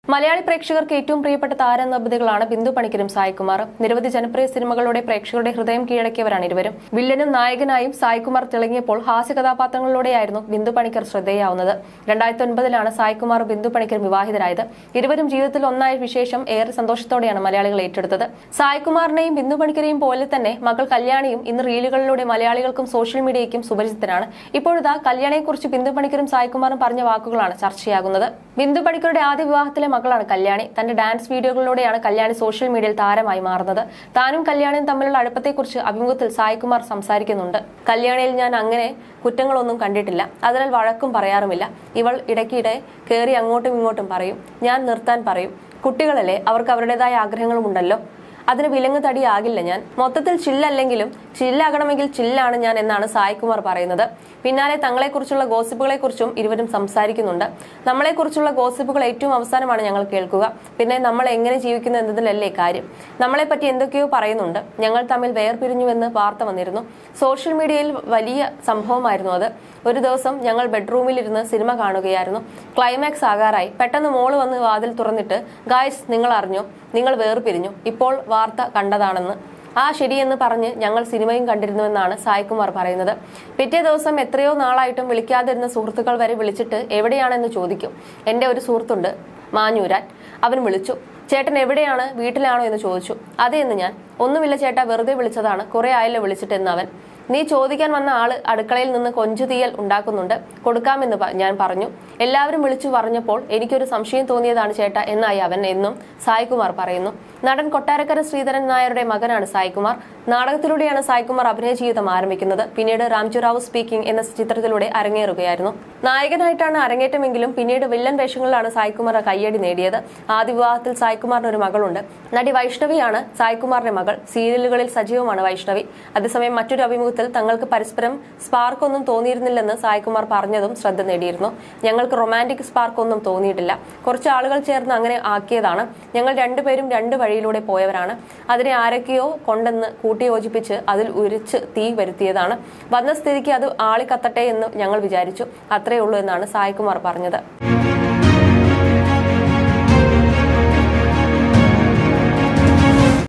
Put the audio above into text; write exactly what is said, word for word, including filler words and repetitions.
മലയാളി പ്രേക്ഷകർക്ക് ഏറ്റവും പ്രിയപ്പെട്ട താരദമ്പതികളാണ് ബിന്ദു പണിക്കരും സായ്കുമാറും. നിരവധി ജനപ്രിയ സിനിമകളുടെ പ്രേക്ഷകരുടെ ഹൃദയം കീഴടക്കിയവരാണ് ഇരുവരും. വില്ലനും നായകനായും സായ്കുമാർ തിളങ്ങിയപ്പോൾ ഹാസ്യ കഥാപാത്രങ്ങളിലൂടെയായിരുന്നു ബിന്ദു പണിക്കർ ശ്രദ്ധേയാവുന്നത്. രണ്ടായിരത്തി ഒൻപതിലാണ് സായ്കുമാർ ബിന്ദു പണിക്കർ വിവാഹിതരായത്. ഇരുവരും ജീവിതത്തിൽ ഒന്നായ വിശേഷം ഏറെ സന്തോഷത്തോടെയാണ് മലയാളികൾ ഏറ്റെടുത്തത്. സായ്കുമാറിനെയും ബിന്ദു പണിക്കരെയും പോലെ തന്നെ മകൾ കല്യാണിയും ഇന്ന് റീലുകളിലൂടെ മലയാളികൾക്കും സോഷ്യൽ മീഡിയയ്ക്കും സുപരിചിതനാണ്. ഇപ്പോഴിതാ കല്യാണിയെക്കുറിച്ച് ബിന്ദു പണിക്കരും സായ്കുമാറും പറഞ്ഞ വാക്കുകളാണ് ചർച്ചയാകുന്നത്. ബിന്ദു പണിക്കരുടെ ആദ്യ വിവാഹത്തിലെ മകളാണ് കല്യാണി. തന്റെ ഡാൻസ് വീഡിയോകളിലൂടെയാണ് കല്യാണി സോഷ്യൽ മീഡിയയിൽ താരമായി മാറുന്നത്. താനും കല്യാണിയും തമ്മിലുള്ള അടുപ്പത്തെക്കുറിച്ച് അഭിമുഖത്തിൽ സായ്കുമാർ സംസാരിക്കുന്നുണ്ട്. കല്യാണിയിൽ ഞാൻ അങ്ങനെ കുറ്റങ്ങളൊന്നും കണ്ടിട്ടില്ല, അതിനാൽ വഴക്കും പറയാറുമില്ല. ഇവൾ ഇടയ്ക്കിടെ കയറി അങ്ങോട്ടും ഇങ്ങോട്ടും പറയും, ഞാൻ നിർത്താൻ പറയും. കുട്ടികളല്ലേ, അവർക്ക് അവരുടേതായ ആഗ്രഹങ്ങളുമുണ്ടല്ലോ, അതിന് വിലങ്ങ് തടിയാകില്ല ഞാൻ. മൊത്തത്തിൽ ചില്ലല്ലെങ്കിലും ചില്ലാകണമെങ്കിൽ ചില്ലാണ് ഞാൻ എന്നാണ് സായ്കുമാർ പറയുന്നത്. പിന്നാലെ തങ്ങളെക്കുറിച്ചുള്ള ഗോസിപ്പുകളെക്കുറിച്ചും ഇരുവരും സംസാരിക്കുന്നുണ്ട്. നമ്മളെക്കുറിച്ചുള്ള ഗോസിപ്പുകൾ ഏറ്റവും അവസാനമാണ് ഞങ്ങൾ കേൾക്കുക. പിന്നെ നമ്മൾ എങ്ങനെ ജീവിക്കുന്നു എന്നതിലല്ലേ കാര്യം. നമ്മളെപ്പറ്റി എന്തൊക്കെയോ പറയുന്നുണ്ട്. ഞങ്ങൾ തമ്മിൽ വേർപിരിഞ്ഞുവെന്ന് വാർത്ത വന്നിരുന്നു. സോഷ്യൽ മീഡിയയിൽ വലിയ സംഭവമായിരുന്നു അത്. ഒരു ദിവസം ഞങ്ങൾ ബെഡ്റൂമിലിരുന്ന് സിനിമ കാണുകയായിരുന്നു. ക്ലൈമാക്സ് ആകാറായി. പെട്ടെന്ന് മോള് വന്ന് വാതിൽ തുറന്നിട്ട്, ഗായ്സ് നിങ്ങൾ അറിഞ്ഞോ, നിങ്ങൾ വേർപിരിഞ്ഞു, ഇപ്പോൾ വാർത്ത കണ്ടതാണെന്ന്. ആ ശരിയെന്ന് പറഞ്ഞ് ഞങ്ങൾ സിനിമയും കണ്ടിരുന്നുവെന്നാണ് സായ്കുമാർ പറയുന്നത്. പിറ്റേ ദിവസം എത്രയോ നാളായിട്ടും വിളിക്കാതിരുന്ന സുഹൃത്തുക്കൾ വരെ വിളിച്ചിട്ട് എവിടെയാണെന്ന് ചോദിക്കും. എന്റെ ഒരു സുഹൃത്തുണ്ട് മാഞ്ഞൂരാൻ, അവൻ വിളിച്ചു, ചേട്ടൻ എവിടെയാണ്, വീട്ടിലാണോ എന്ന് ചോദിച്ചു. അതെ എന്ന് ഞാൻ. ഒന്നുമില്ല ചേട്ടാ, വെറുതെ വിളിച്ചതാണ്, കുറെ ആയല്ലോ വിളിച്ചിട്ടെന്ന് അവൻ. നീ ചോദിക്കാൻ വന്ന ആള് അടുക്കളയിൽ നിന്ന് കൊഞ്ചുതീയൽ ഉണ്ടാക്കുന്നുണ്ട്, കൊടുക്കാമെന്ന് ഞാൻ പറഞ്ഞു. എല്ലാവരും വിളിച്ചു പറഞ്ഞപ്പോൾ എനിക്കൊരു സംശയം തോന്നിയതാണ് ചേട്ടാ എന്നായി അവൻ എന്നും സായ്കുമാർ പറയുന്നു. നടൻ കൊട്ടാരക്കര ശ്രീധരൻ നായരുടെ മകനാണ് സായ്കുമാർ. നാടകത്തിലൂടെയാണ് സായ്കുമാർ അഭിനയ ജീവിതം ആരംഭിക്കുന്നത്. പിന്നീട് രാംജി റാവു സ്പീക്കിംഗ് എന്ന ചിത്രത്തിലൂടെ അരങ്ങേറുകയായിരുന്നു. നായകനായിട്ടാണ് അരങ്ങേറ്റമെങ്കിലും പിന്നീട് വില്ലൻ വേഷങ്ങളിലാണ് സായ്കുമാർ കയ്യടി നേടിയത്. ആദ്യ വിവാഹത്തിൽ സായ്കുമാറിന് ഒരു മകളുണ്ട്. നടി വൈഷ്ണവിയാണ് സായ്കുമാറിന്റെ മകൾ. സീരിയലുകളിൽ സജീവമാണ് വൈഷ്ണവി. അതേസമയം മറ്റൊരു അഭിമുഖത്തിൽ തങ്ങൾക്ക് പരസ്പരം സ്പാർക്ക് ഒന്നും തോന്നിയിരുന്നില്ലെന്ന് സായ്കുമാർ പറഞ്ഞതും ശ്രദ്ധ നേടിയിരുന്നു. ഞങ്ങൾക്ക് റൊമാന്റിക് സ്പാർക്ക് ഒന്നും തോന്നിയിട്ടില്ല. കുറച്ച് ആളുകൾ ചേർന്ന് അങ്ങനെ ആക്കിയതാണ്. ഞങ്ങൾ രണ്ടുപേരും രണ്ട് വഴിയിലൂടെ പോയവരാണ്. അതിനെ ആരൊക്കെയോ കൊണ്ടെന്ന് കൂട്ടിയോജിപ്പിച്ച് അതിൽ ഉരിച്ച് തീ വരുത്തിയതാണ്. വന്ന സ്ഥിതിക്ക് അത് ആളിക്കത്തട്ടെ എന്ന് ഞങ്ങൾ വിചാരിച്ചു. അത്രയേ ഉള്ളൂ എന്നാണ് സായ്കുമാർ പറഞ്ഞത്.